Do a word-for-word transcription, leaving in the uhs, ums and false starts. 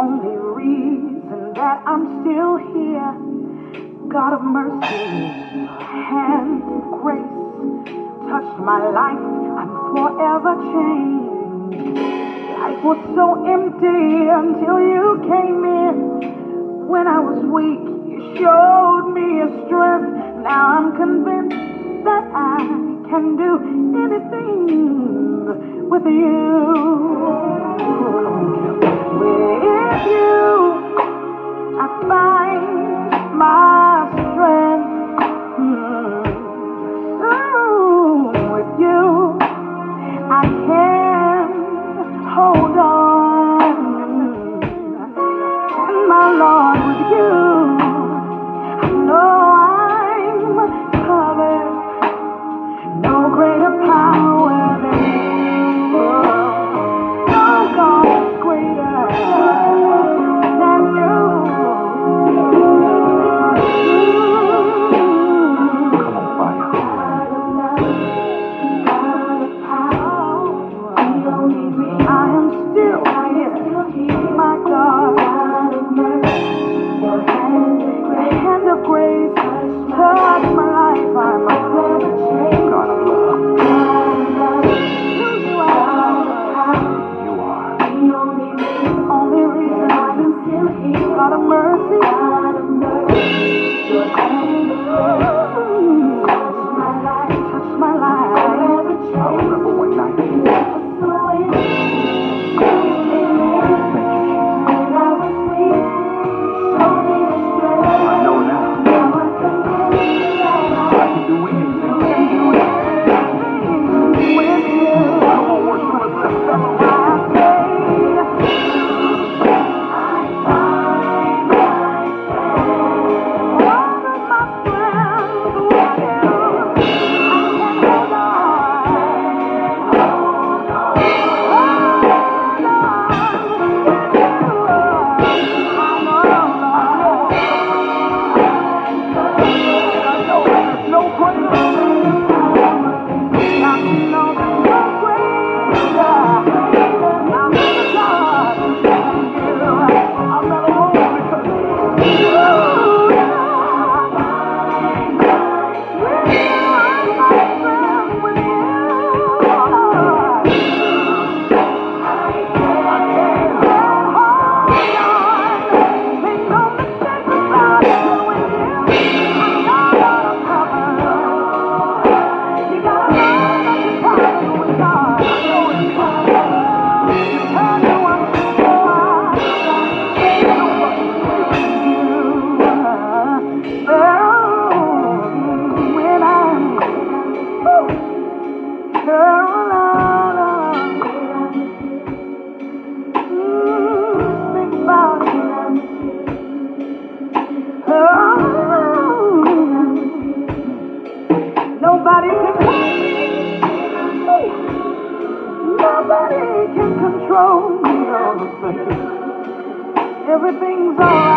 only reason that I'm still here. God of mercy, hand of grace, touched my life, I'm forever changed. Life was so empty until you came in. When I was weak, you showed me your strength. Now I'm convinced that I can do anything with you. With you, I find my strength. Ooh, with you, I can hold on. And my Lord, with you, I know I'm covered. No greater power than you. No God is greater than you. Come on, fire. I am still here, my God. The hand of grace touch my life. I'm a God of love. You are the only reason I'm still here. God of mercy. Your hand of grace touch my life. I remember one night. Nobody can Nobody can control me. Everything's alright.